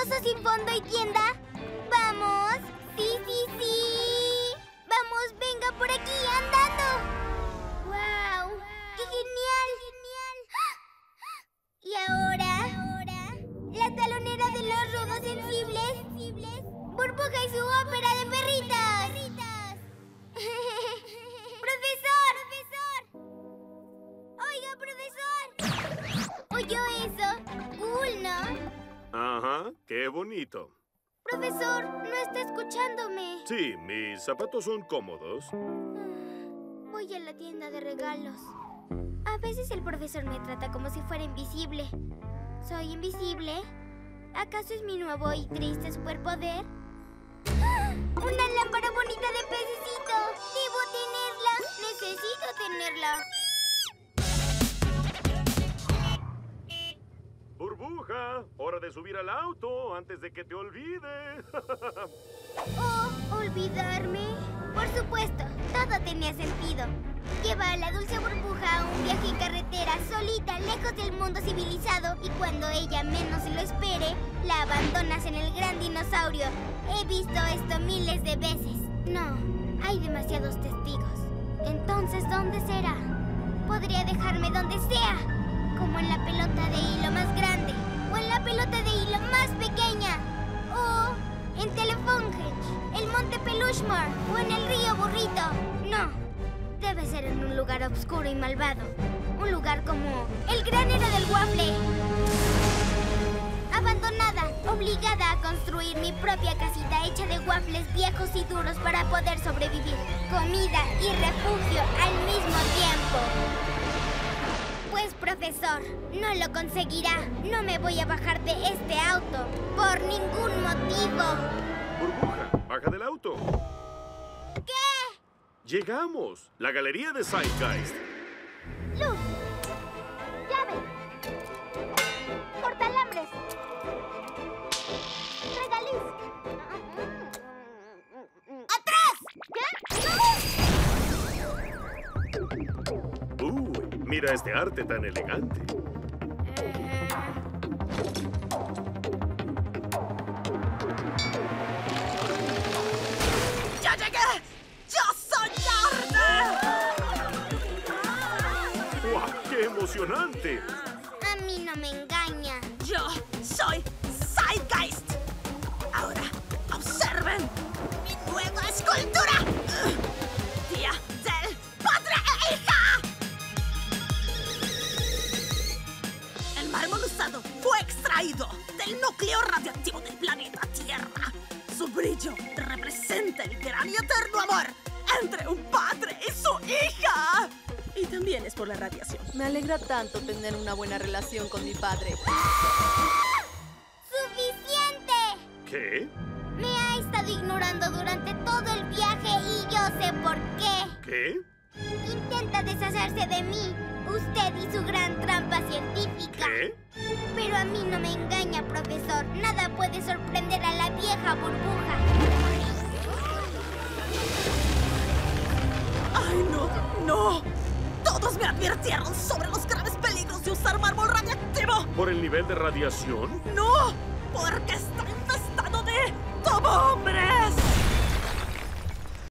pozo sin fondo y tienda? ¡Vamos! ¡Sí, sí, sí! ¡Vamos, venga por aquí, andando! ¡Wow! ¡Qué genial! ¿Y ahora? La talonera de los rudos sensibles. Burbuja y su ópera de perritas. ¡Profesor! ¡Oiga, profesor! ¿Oyó eso? Cool, ¿no? Ajá, qué bonito. Profesor, no está escuchándome. Sí, mis zapatos son cómodos. Voy a la tienda de regalos. A veces el profesor me trata como si fuera invisible. ¿Soy invisible? ¿Acaso es mi nuevo y triste superpoder? ¡Ah! ¡Una lámpara bonita de pececito! ¡Debo tenerla! ¡Necesito tenerla! Burbuja, hora de subir al auto antes de que te olvide. ¿Oh, olvidarme? Por supuesto, todo tenía sentido. Lleva a la dulce burbuja a un viaje en carretera, solita, lejos del mundo civilizado. Y cuando ella menos lo espere, la abandonas en el gran dinosaurio. He visto esto miles de veces. No, hay demasiados testigos. Entonces, ¿dónde será? Podría dejarme donde sea. Como en la pelota de hilo más grande. O en la pelota de hilo más pequeña. O en Telefunghenge, el monte Pelushmore. O en el río Burrito. No. Debe ser en un lugar oscuro y malvado. Un lugar como el granero del waffle. Abandonada, obligada a construir mi propia casita hecha de waffles viejos y duros para poder sobrevivir. Comida y refugio al mismo tiempo. Pues, profesor, no lo conseguirá. No me voy a bajar de este auto por ningún motivo. Burbuja, baja del auto. ¿Qué? Llegamos. La galería de Zeitgeist. Luz. Llave. Cortalambres. Regaliz. ¡Atrás! ¿Qué? ¡No! Mira este arte tan elegante. ¡Ya llegué! ¡Yo soy arte! ¡Guau! ¡Qué emocionante! A mí no me engaña. Yo soy Zeitgeist. Ahora, observen mi nueva escultura. Día del padre e hija. El mármol usado fue extraído del núcleo radiactivo del planeta Tierra. Su brillo representa el gran y eterno amor entre un padre y su hija. Y también es por la radiación. Me alegra tanto tener una buena relación con mi padre. ¡Suficiente! ¿Qué? Me ha estado ignorando durante todo el viaje y yo sé por qué. ¿Qué? Intenta deshacerse de mí, usted y su gran trampa científica. ¿Qué? Pero a mí no me engaña, profesor. Nada puede sorprender a la vieja burbuja. ¡Ay, no! ¡No! Todos me advirtieron sobre los graves peligros de usar mármol radiactivo. ¿Por el nivel de radiación? ¡No! Porque está infestado de tobombres.